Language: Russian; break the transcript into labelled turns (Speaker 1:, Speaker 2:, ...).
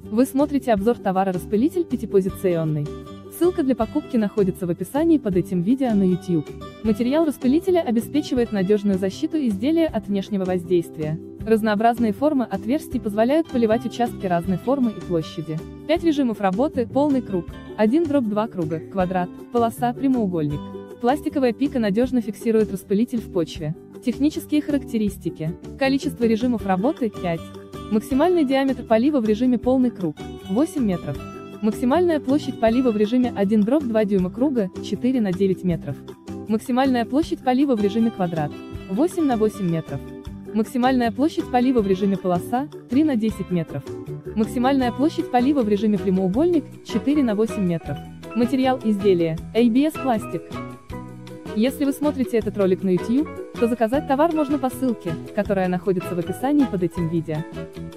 Speaker 1: Вы смотрите обзор товара распылитель пятипозиционный. Ссылка для покупки находится в описании под этим видео на YouTube. Материал распылителя обеспечивает надежную защиту изделия от внешнего воздействия. Разнообразные формы отверстий позволяют поливать участки разной формы и площади. 5 режимов работы: полный круг, 1/2 круга, квадрат, полоса, прямоугольник. Пластиковая пика надежно фиксирует распылитель в почве. Технические характеристики. Количество режимов работы – 5. Максимальный диаметр полива в режиме полный круг – 8 метров. Максимальная площадь полива в режиме 1/2 дюйма круга – 4 на 9 метров. Максимальная площадь полива в режиме квадрат – 8 на 8 метров. Максимальная площадь полива в режиме полоса – 3 на 10 метров. Максимальная площадь полива в режиме прямоугольник – 4 на 8 метров. Материал изделия – ABS пластик. Если вы смотрите этот ролик на YouTube, то заказать товар можно по ссылке, которая находится в описании под этим видео.